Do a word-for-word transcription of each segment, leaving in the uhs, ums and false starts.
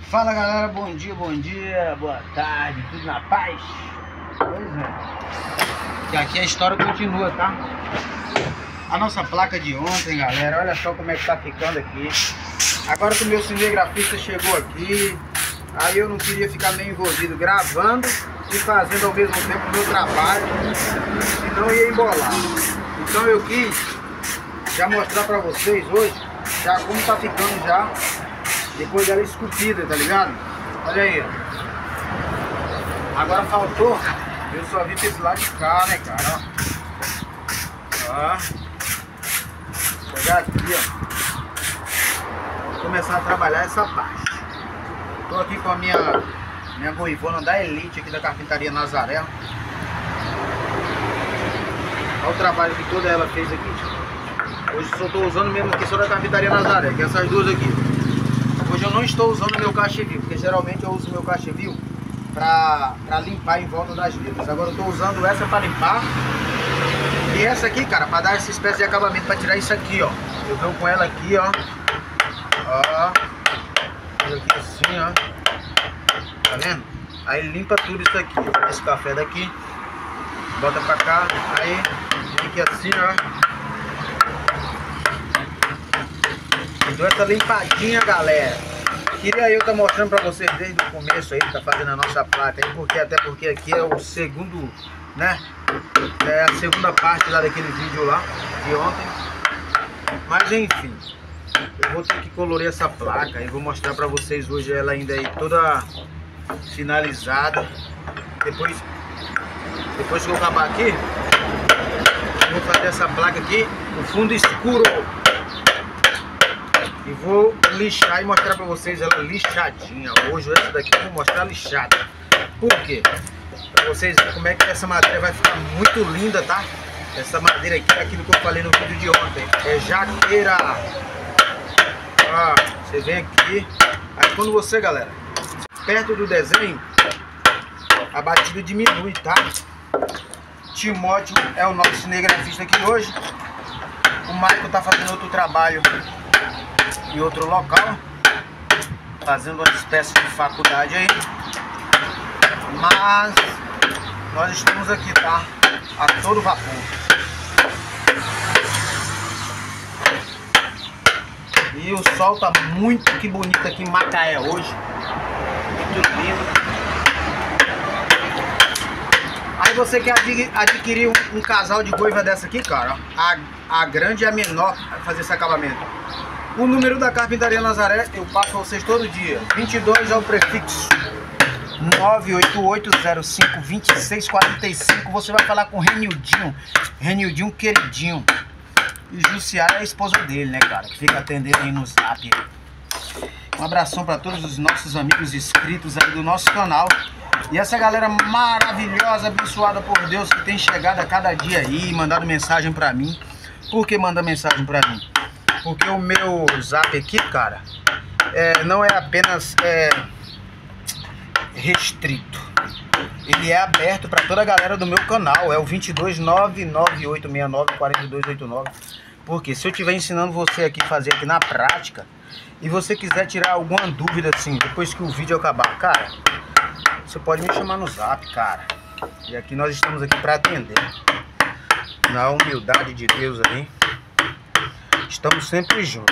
Fala galera, bom dia, bom dia, boa tarde, tudo na paz? Pois é. E aqui a história continua, tá? A nossa placa de ontem, galera, olha só como é que tá ficando aqui. Agora que o meu cinegrafista chegou aqui, aí eu não queria ficar meio envolvido gravando e fazendo ao mesmo tempo o meu trabalho, senão ia embolar. Então eu quis já mostrar pra vocês hoje, já como tá ficando já, depois dela esculpida, tá ligado? Olha aí. Agora faltou, eu só vim pra esse lado de cá, né, cara? Ó. Ó. Pegar aqui, ó. Vou começar a trabalhar essa parte. Tô aqui com a minha, minha goivona da Elite aqui da Carpintaria Nazaré. Olha o trabalho que toda ela fez aqui. Hoje só tô usando mesmo aqui só da Carpintaria Nazaré, que é essas duas aqui. Hoje eu não estou usando o meu cachevil, porque geralmente eu uso o meu cachevil pra, pra limpar em volta das letras. Agora eu estou usando essa para limpar. E essa aqui, cara, para dar essa espécie de acabamento, para tirar isso aqui, ó. Eu venho com ela aqui, ó. Ó. Aqui assim, ó. Tá vendo? Aí limpa tudo isso aqui. Esse café daqui. Bota pra cá. Aí fica assim, ó. Deu essa limpadinha, galera. Queria eu estar tá mostrando pra vocês desde o começo aí, tá fazendo a nossa placa aí, porque até porque aqui é o segundo, né? É a segunda parte lá daquele vídeo lá de ontem. Mas enfim, eu vou ter que colorir essa placa e vou mostrar pra vocês hoje ela ainda aí toda finalizada. Depois, depois que eu acabar aqui, eu vou fazer essa placa aqui, o fundo escuro. E vou lixar e mostrar pra vocês ela lixadinha. Hoje essa daqui eu vou mostrar lixada. Por quê? Pra vocês verem como é que essa madeira vai ficar muito linda, tá? Essa madeira aqui é aquilo que eu falei no vídeo de ontem. É jaqueira. Ó, você vem aqui. Aí quando você, galera, perto do desenho, a batida diminui, tá? Timóteo é o nosso cinegrafista aqui hoje. O Michael tá fazendo outro trabalho em outro local, fazendo uma espécie de faculdade aí, mas nós estamos aqui, tá? A todo vapor. E o sol tá muito que bonito aqui em Macaé hoje, muito lindo. Aí você quer adquirir um, um casal de goiva dessa aqui, cara, a, a grande e a menor para fazer esse acabamento. O número da Carpintaria Nazaré eu passo a vocês todo dia. vinte e dois é o prefixo. nove oito oito zero cinco dois seis quatro cinco. Você vai falar com o Renildinho. Renildinho queridinho. E Jussiara é a esposa dele, né, cara? Que fica atendendo aí no zap. Um abração para todos os nossos amigos inscritos aí do nosso canal. E essa galera maravilhosa, abençoada por Deus, que tem chegado a cada dia aí, mandado mensagem pra mim. Por que manda mensagem pra mim? Porque o meu zap aqui, cara, é, não é apenas é, restrito. Ele é aberto para toda a galera do meu canal. É o dois dois nove nove oito seis nove quatro dois oito nove. Porque se eu estiver ensinando você aqui a fazer aqui na prática, e você quiser tirar alguma dúvida assim, depois que o vídeo acabar, cara, você pode me chamar no zap, cara. E aqui nós estamos aqui para atender. Na humildade de Deus aí. Estamos sempre juntos.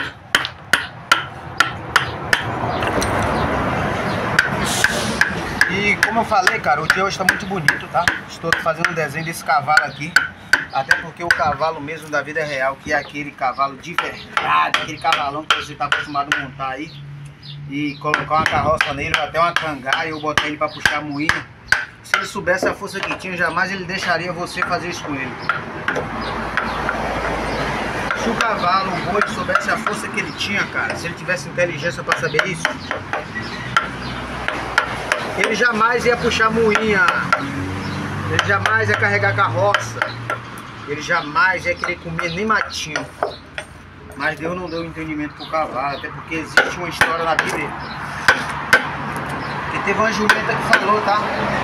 E como eu falei, cara, o dia hoje está muito bonito, tá? Estou fazendo um desenho desse cavalo aqui. Até porque o cavalo mesmo da vida real, que é aquele cavalo de verdade, aquele cavalão que você está acostumado a montar aí, e colocar uma carroça nele, ou até uma cangaia, ou botar ele para puxar moinho. Se ele soubesse a força que tinha, jamais ele deixaria você fazer isso com ele. Se o cavalo, o boi, soubesse a força que ele tinha, cara, se ele tivesse inteligência para saber isso, ele jamais ia puxar moinha, ele jamais ia carregar carroça, ele jamais ia querer comer nem matinho. Mas Deus não deu entendimento pro cavalo, até porque existe uma história na Bíblia que teve uma jumenta que falou, tá?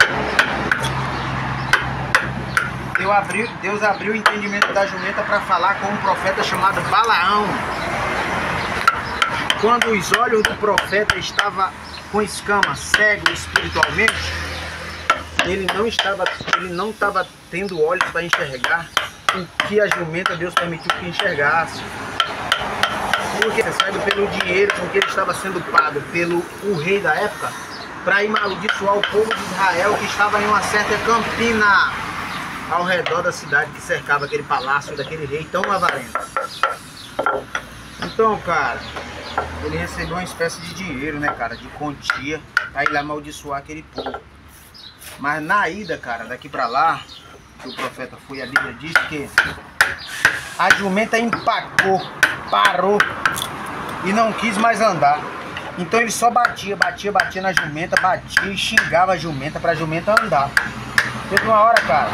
Deus abriu, Deus abriu o entendimento da jumenta para falar com um profeta chamado Balaão. quando os olhos do profeta estavam com escamas, cego espiritualmente, ele não estava, ele não estava tendo olhos para enxergar o que a jumenta Deus permitiu que enxergasse. Porque sabe, pelo dinheiro com que ele estava sendo pago pelo o rei da época, para amaldiçoar o povo de Israel que estava em uma certa campina ao redor da cidade que cercava aquele palácio daquele rei tão avarento. Então, cara, ele recebeu uma espécie de dinheiro, né, cara, de quantia, para ir lá amaldiçoar aquele povo. Mas na ida, cara, daqui pra lá, que o profeta foi, a Bíblia diz que a jumenta empacou, parou e não quis mais andar. Então ele só batia, batia, batia na jumenta, batia e xingava a jumenta pra jumenta andar. Teve uma hora, cara,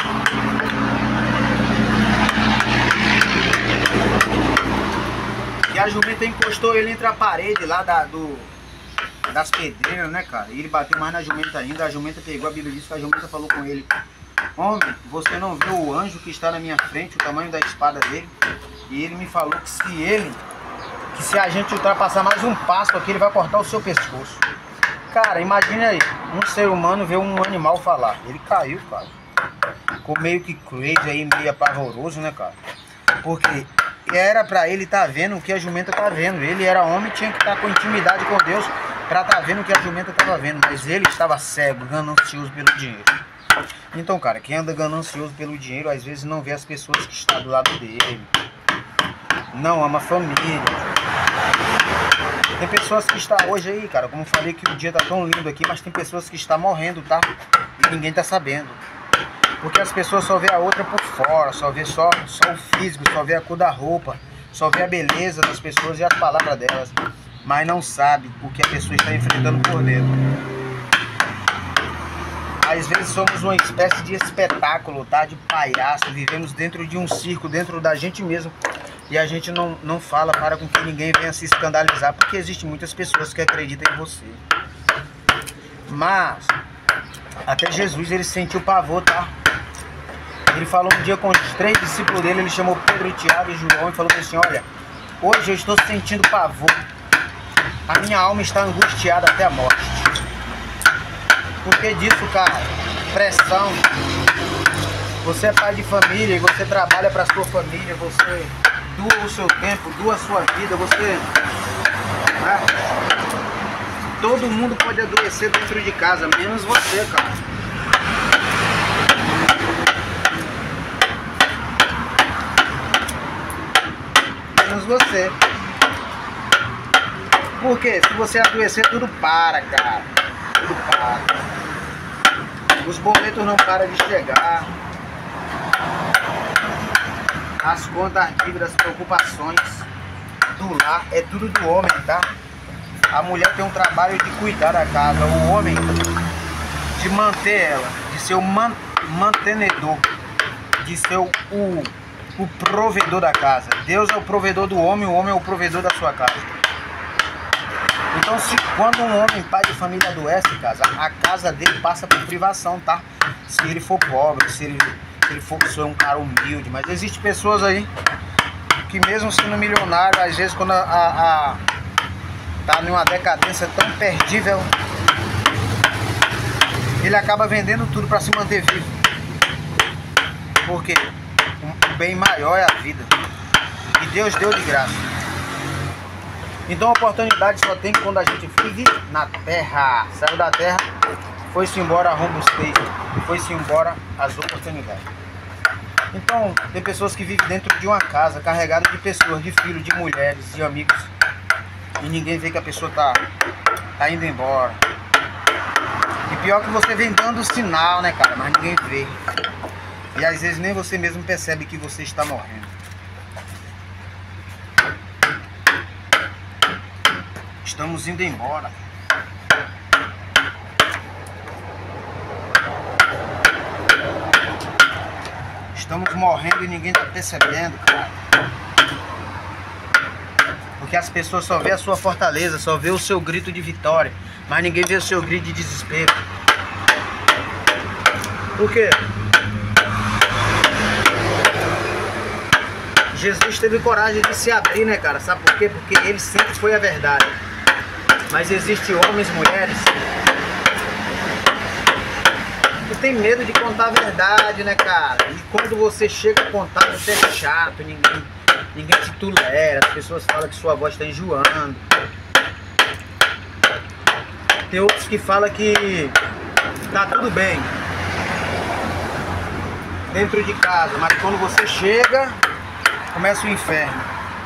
e a jumenta encostou ele entre a parede lá da, do, das pedreiras, né, cara? E ele bateu mais na jumenta ainda. A jumenta pegou, a Bíblia diz que a jumenta falou com ele: homem, você não viu o anjo que está na minha frente, o tamanho da espada dele? E ele me falou que se ele, que se a gente ultrapassar mais um passo aqui, ele vai cortar o seu pescoço. Cara, imagine aí, um ser humano ver um animal falar. Ele caiu, cara. Ficou meio que crazy aí, meio apavoroso, né, cara? Porque era pra ele estar tá vendo o que a jumenta tá vendo. Ele era homem, tinha que estar tá com intimidade com Deus pra estar tá vendo o que a jumenta tava vendo. Mas ele estava cego, ganancioso pelo dinheiro. Então, cara, quem anda ganancioso pelo dinheiro, às vezes não vê as pessoas que estão do lado dele. Não ama a família. Tem pessoas que estão hoje aí, cara, como eu falei que o dia tá tão lindo aqui, mas tem pessoas que estão morrendo, tá? E ninguém tá sabendo. Porque as pessoas só vê a outra por fora, só vê só, só o físico, só vê a cor da roupa, só vê a beleza das pessoas e as palavras delas, mas não sabe o que a pessoa está enfrentando por dentro. Às vezes somos uma espécie de espetáculo, tá? De palhaço, vivemos dentro de um circo, dentro da gente mesmo, e a gente não, não fala para com que ninguém venha se escandalizar, porque existem muitas pessoas que acreditam em você. Mas até Jesus, ele sentiu pavor, tá? Ele falou um dia com os três discípulos dele, ele chamou Pedro, Tiago e João e falou assim: olha, hoje eu estou sentindo pavor, a minha alma está angustiada até a morte. Por que disso, cara? Pressão. Você é pai de família e você trabalha para a sua família, você doa o seu tempo, doa a sua vida, você... né? Todo mundo pode adoecer dentro de casa, menos você, cara. Menos você. Por quê? Se você adoecer, tudo para, cara. Tudo para. Os boletos não param de chegar. As contas, as dívidas, as preocupações do lar, é tudo do homem, tá? A mulher tem um trabalho de cuidar da casa, o homem de manter ela, de ser o man mantenedor, de ser o, o, o provedor da casa. Deus é o provedor do homem, o homem é o provedor da sua casa. Então, se, quando um homem, pai de família, adoece, casa, a casa dele passa por privação, tá? Se ele for pobre, se ele, se ele for um cara humilde. Mas existem pessoas aí que mesmo sendo milionário, às vezes quando a, a, a tá numa decadência tão perdível, ele acaba vendendo tudo para se manter vivo. Porque o bem maior é a vida, e Deus deu de graça. Então a oportunidade só tem quando a gente vive na terra. Saiu da terra, foi-se embora rumo aos peixes, foi-se embora as oportunidades. Então tem pessoas que vivem dentro de uma casa carregada de pessoas, de filhos, de mulheres, de amigos, e ninguém vê que a pessoa tá, tá indo embora. E pior que você vem dando sinal, né, cara, mas ninguém vê. E às vezes nem você mesmo percebe que você está morrendo. Estamos indo embora. Estamos morrendo e ninguém está percebendo, cara. Porque as pessoas só vê a sua fortaleza, só vê o seu grito de vitória, mas ninguém vê o seu grito de desespero. Por quê? Jesus teve coragem de se abrir, né, cara? Sabe por quê? Porque ele sempre foi a verdade. Mas existem homens, mulheres que tem medo de contar a verdade, né, cara? E quando você chega a contar, você é chato, ninguém, ninguém te tolera, as pessoas falam que sua voz está enjoando. Tem outros que falam que tá tudo bem dentro de casa, mas quando você chega, começa o inferno.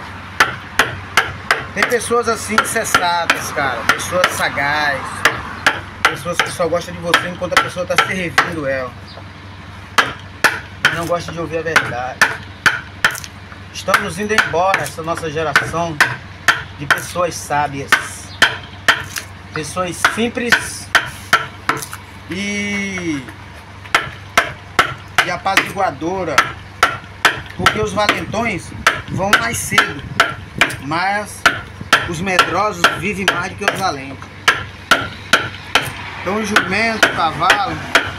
Tem pessoas assim sensatas, cara, pessoas sagazes, pessoas que só gostam de você enquanto a pessoa está servindo ela. Não gosta de ouvir a verdade. Estamos indo embora, essa nossa geração de pessoas sábias, pessoas simples e, e apaziguadora, porque os valentões vão mais cedo, mas os medrosos vivem mais do que os valentes. Então o jumento, o cavalo,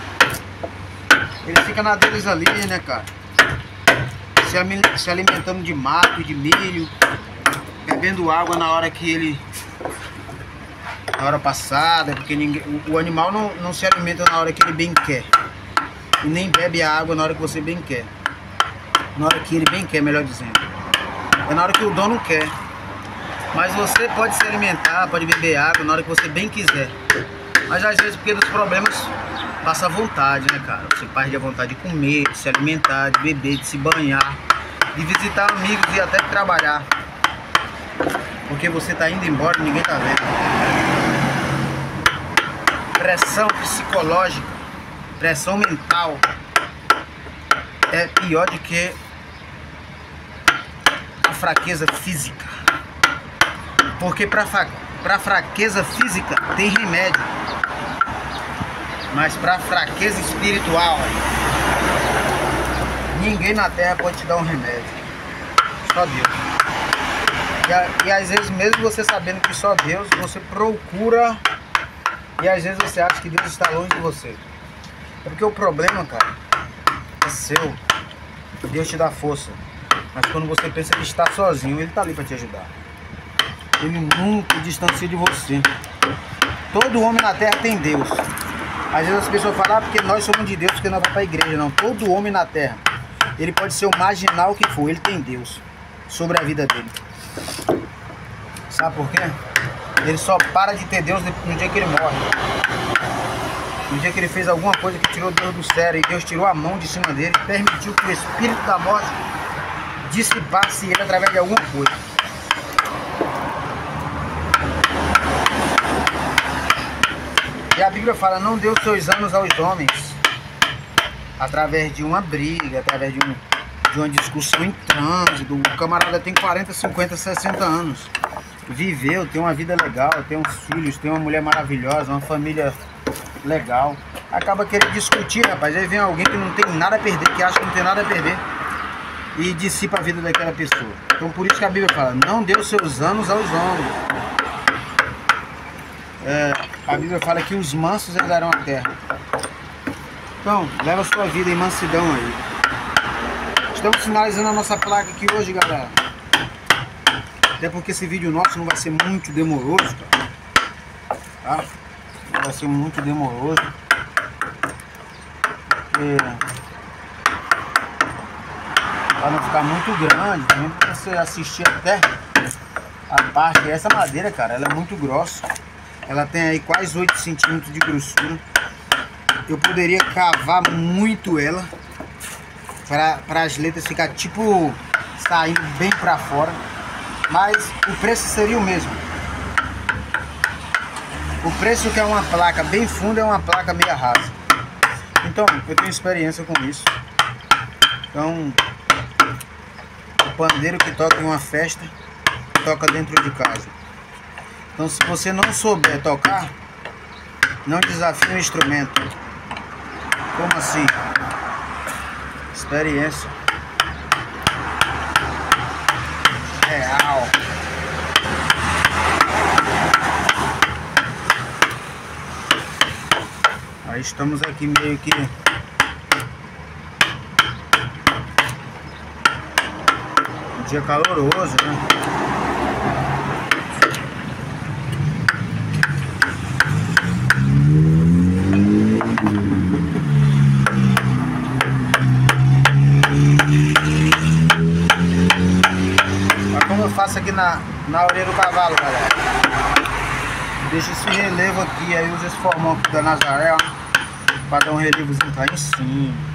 ele fica na deles ali, né, cara? Se, se alimentando de mato, de milho, bebendo água na hora que ele... na hora passada, porque ninguém, o, o animal não, não se alimenta na hora que ele bem quer. E nem bebe a água na hora que você bem quer. Na hora que ele bem quer, melhor dizendo. É na hora que o dono quer. Mas você pode se alimentar, pode beber água na hora que você bem quiser. Mas às vezes, porque dos problemas, passa a vontade, né, cara? Você perde a vontade de comer, de se alimentar, de beber, de se banhar, de visitar amigos e até de trabalhar. Porque você tá indo embora e ninguém tá vendo. Pressão psicológica, pressão mental é pior do que a fraqueza física. Porque para para fraqueza física tem remédio, mas para fraqueza espiritual ninguém na terra pode te dar um remédio, só Deus. E, e às vezes, mesmo você sabendo que só Deus, você procura, e às vezes você acha que Deus está longe de você. É porque o problema, cara, é seu. Deus te dá força, mas quando você pensa que está sozinho, Ele está ali para te ajudar. Ele nunca distancia de você. Todo homem na terra tem Deus. Às vezes as pessoas falam, ah, porque nós somos de Deus, porque nós vamos para a igreja. Não, todo homem na terra, ele pode ser o marginal que for, ele tem Deus sobre a vida dele. Sabe por quê? Ele só para de ter Deus no dia que ele morre. No dia que ele fez alguma coisa que tirou Deus do sério, e Deus tirou a mão de cima dele, permitiu que o espírito da morte dissipasse ele através de alguma coisa. E a Bíblia fala, não deu seus anos aos homens através de uma briga, através de, um, de uma discussão em trânsito. O camarada tem quarenta, cinquenta, sessenta anos, viveu, tem uma vida legal, tem uns filhos, tem uma mulher maravilhosa, uma família legal. Acaba querendo discutir, rapaz, aí vem alguém que não tem nada a perder, que acha que não tem nada a perder, e dissipa a vida daquela pessoa. Então por isso que a Bíblia fala, não deu seus anos aos homens. É, a Bíblia fala que os mansos herdarão a terra. Então, leva a sua vida em mansidão aí. Estamos finalizando a nossa placa aqui hoje, galera. Até porque esse vídeo nosso não vai ser muito demoroso, cara. Tá? Não vai ser muito demoroso. Porque... para não ficar muito grande, também para você assistir até a parte. Essa madeira, cara, ela é muito grossa. Ela tem aí quase oito centímetros de grossura. Eu poderia cavar muito ela para as letras ficar tipo saindo bem para fora, mas o preço seria o mesmo. O preço que é uma placa bem funda é uma placa meia rasa. Então eu tenho experiência com isso. Então o pandeiro que toca em uma festa toca dentro de casa. Então se você não souber tocar, não desafie o instrumento. Como assim? Experiência real. Aí estamos aqui meio que Dia caloroso, né? Olha como eu faço aqui na, na orelha do cavalo, galera. Deixa esse relevo aqui, aí usa esse formão aqui da Nazaré, ó, pra dar um relevozinho lá em cima.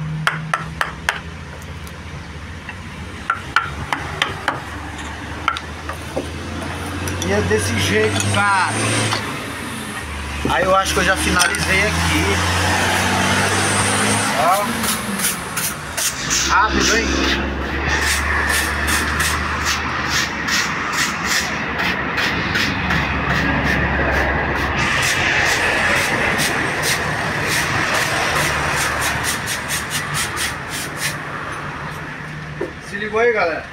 E é desse jeito, cara. Aí eu acho que eu já finalizei aqui. Ó. Rápido, hein? Se ligou aí, galera?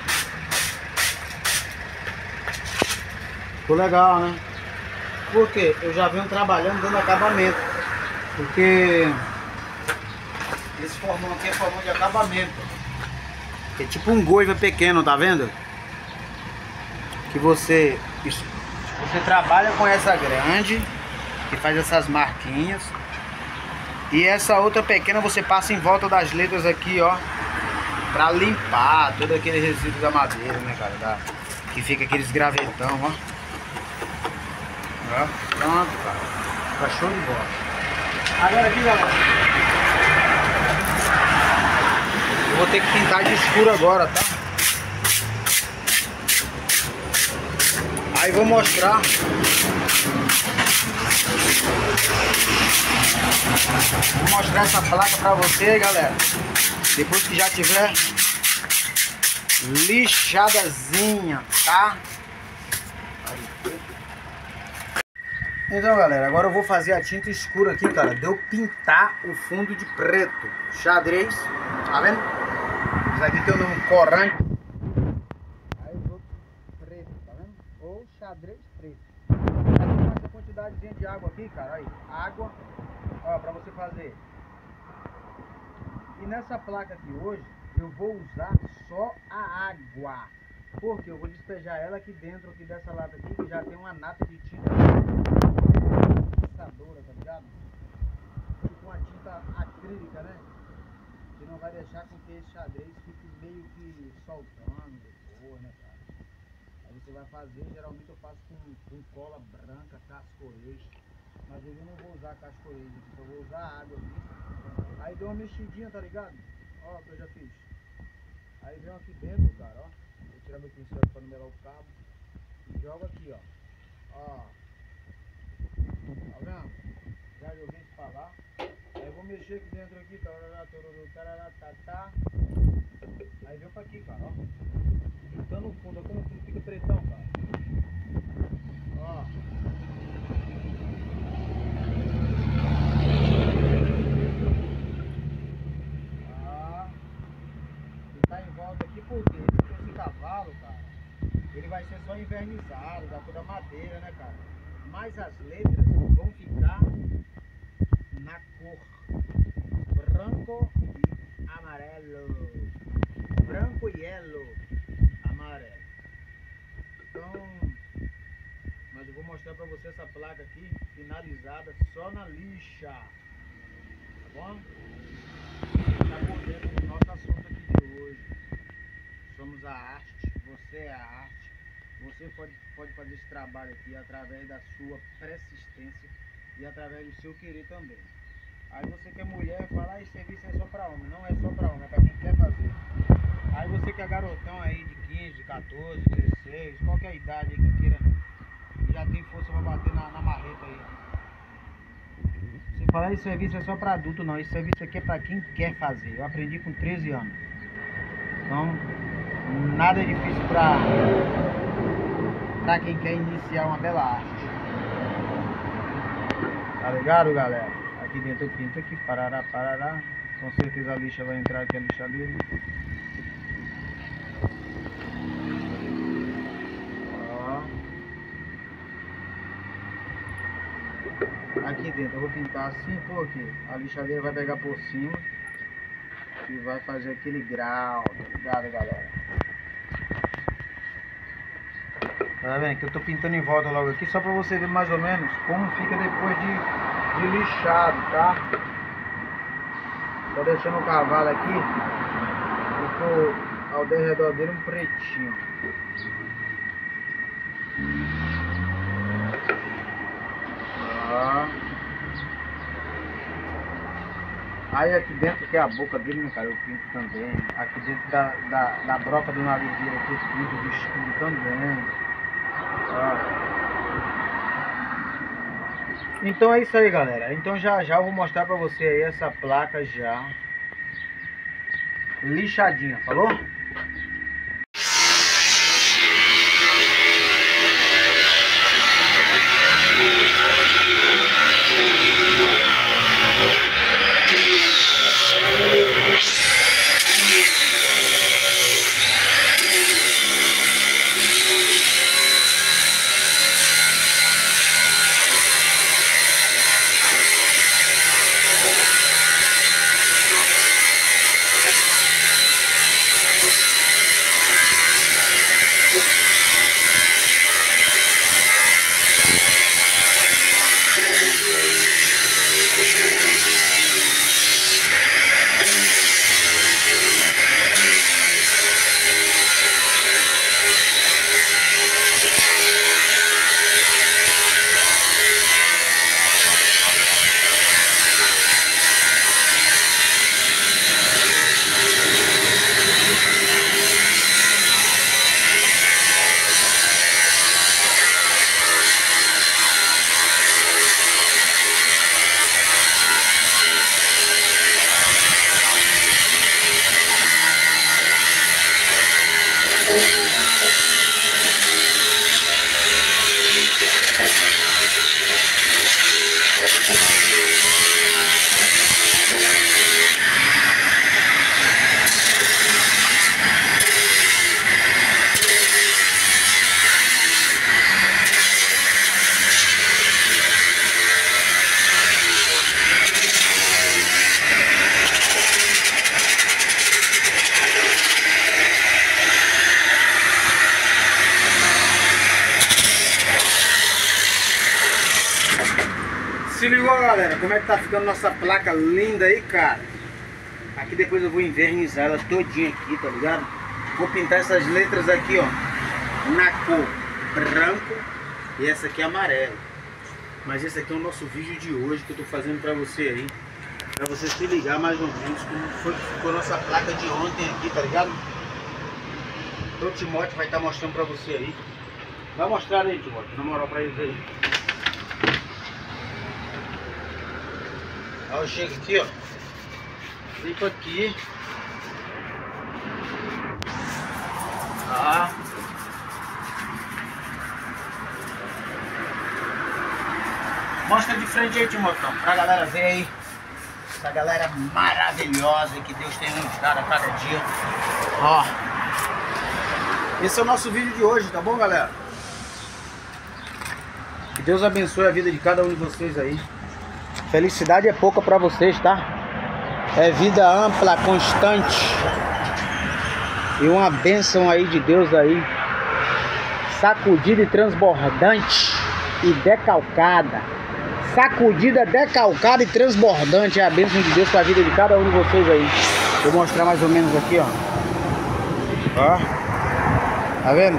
Ficou legal, né? Porque eu já venho trabalhando dando acabamento. Porque esse formão aqui é formão de acabamento. É tipo um goiva pequeno, tá vendo? Que você, você trabalha com essa grande, que faz essas marquinhas. E essa outra pequena você passa em volta das letras aqui, ó. Pra limpar todo aquele resíduo da madeira, né, cara? Da, que fica aqueles gravetão, ó. Ó, pronto, cara. Fica show de bola. Agora aqui, galera, eu vou ter que pintar de escuro agora, tá? Aí vou mostrar. Vou mostrar essa placa pra você, galera. Depois que já tiver lixadazinha, tá? Então, galera, agora eu vou fazer a tinta escura aqui, cara. Deu pintar o fundo de preto. Xadrez, tá vendo? Isso aqui tem o nome corante. Aí os outros preto, tá vendo? Ou xadrez preto. Aí tem essa quantidadezinha de água aqui, cara. Aí, água, ó, pra você fazer. E nessa placa aqui hoje, eu vou usar só a água. Porque eu vou despejar ela aqui dentro aqui dessa lata aqui, que já tem uma nata de tinta fixadora, tá ligado? Tipo uma tinta acrílica, né? Que não vai deixar com que esse xadrez fique meio que soltando depois, né, cara? Aí você vai fazer, geralmente eu faço com, com cola branca, cascorês. Mas hoje eu não vou usar cascorês, eu vou usar água aqui. Aí deu uma mexidinha, tá ligado? Ó, o que eu já fiz. Aí vem aqui dentro, cara, ó. Vou tirar meu pincel pra numerar o cabo. E joga aqui, ó. Ó. Tá vendo? Já joguei isso pra lá. Aí eu vou mexer aqui dentro aqui. Tarará, tororô, tarará, tatá. Aí vem pra aqui, cara, ó. Pintando o fundo, ó, como o fundo fica pretão, cara. Ó. Porque esse cavalo, cara, ele vai ser só invernizado, da toda madeira, né, cara? Mas as letras vão ficar na cor branco e amarelo. Branco e yellow, amarelo. Então, mas eu vou mostrar pra você essa placa aqui, finalizada só na lixa. Tá bom? Tá por dentro do nosso assunto aqui de hoje. Somos a arte, você é a arte. Você pode, pode fazer esse trabalho aqui através da sua persistência e através do seu querer também. Aí você que é mulher, fala, ah, esse serviço é só pra homem. Não é só pra homem, é pra quem quer fazer. Aí você que é garotão aí de quinze, quatorze, dezesseis, qualquer idade aí que queira, já tem força pra bater na, na marreta aí. Você fala, esse serviço é só pra adulto, não. Esse serviço aqui é pra quem quer fazer. Eu aprendi com treze anos. Então, nada é difícil pra, pra quem quer iniciar uma bela arte. Tá ligado, galera? Aqui dentro eu pinto aqui, parará, parará. Com certeza a lixa vai entrar aqui, a lixadeira. Ó. Aqui dentro eu vou pintar assim, porque a lixadeira vai pegar por cima e vai fazer aquele grau, tá ligado, galera? Tá vendo que eu tô pintando em volta logo aqui, só pra você ver mais ou menos como fica depois de, de lixado, tá? Tô deixando o cavalo aqui, ficou ao derredor dele um pretinho. Ó. Aí aqui dentro que é a boca dele, né, cara, eu pinto também. Aqui dentro da, da, da broca do nariz dele aqui eu pinto de escuro também. Ó. Então é isso aí, galera. Então já já eu vou mostrar pra você aí essa placa já lixadinha, falou? Se ligou, galera, como é que tá ficando nossa placa linda aí, cara? Aqui depois eu vou invernizar ela todinha aqui, tá ligado? Vou pintar essas letras aqui, ó, na cor branco e essa aqui é amarelo. Mas esse aqui é o nosso vídeo de hoje que eu tô fazendo pra você aí, pra você se ligar mais ou menos como foi que ficou nossa placa de ontem aqui, tá ligado? Então o Timóteo vai estar tá mostrando pra você aí. Vai mostrar aí, Timóteo, na moral, pra eles aí. Aí eu chego aqui, ó, limpo aqui, tá? Mostra de frente aí, Timotão, pra galera ver aí, essa galera maravilhosa que Deus tem nos dado a cada dia. Ó, esse é o nosso vídeo de hoje, tá bom, galera? Que Deus abençoe a vida de cada um de vocês aí. Felicidade é pouca pra vocês, tá? É vida ampla, constante. E uma bênção aí de Deus aí. Sacudida e transbordante e decalcada. Sacudida, decalcada e transbordante. É a bênção de Deus pra vida de cada um de vocês aí. Vou mostrar mais ou menos aqui, ó. Ó. Tá vendo?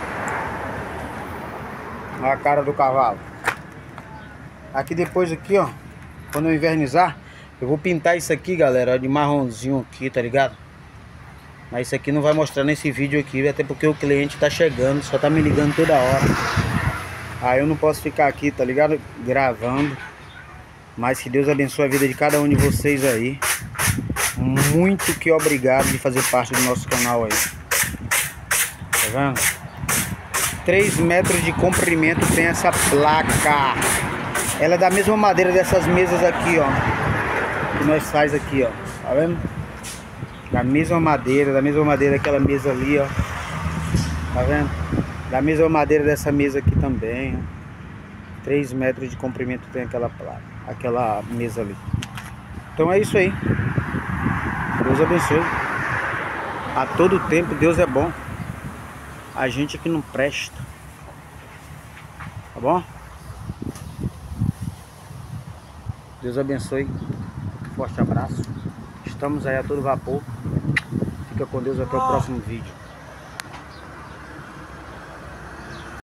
Olha a cara do cavalo. Aqui depois aqui, ó, quando eu invernizar, eu vou pintar isso aqui, galera, de marronzinho aqui, tá ligado? Mas isso aqui não vai mostrar nesse vídeo aqui, até porque o cliente tá chegando, só tá me ligando toda hora. Aí eu não posso ficar aqui, tá ligado? Gravando. Mas que Deus abençoe a vida de cada um de vocês aí. Muito que obrigado de fazer parte do nosso canal aí. Tá vendo? três metros de comprimento tem essa placa. Ela é da mesma madeira dessas mesas aqui, ó, que nós faz aqui, ó, tá vendo? Da mesma madeira, da mesma madeira daquela mesa ali, ó, tá vendo? Da mesma madeira dessa mesa aqui também, ó. três metros de comprimento tem aquela placa, aquela mesa ali. Então é isso aí. Deus abençoe. A todo tempo Deus é bom. A gente aqui não presta. Tá bom? Deus abençoe. Forte abraço. Estamos aí a todo vapor. Fica com Deus até o próximo vídeo.